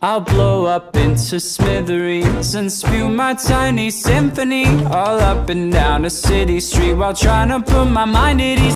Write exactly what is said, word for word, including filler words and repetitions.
I'll blow up into smithereens and spew my tiny symphony all up and down a city street while trying to put my mind at ease.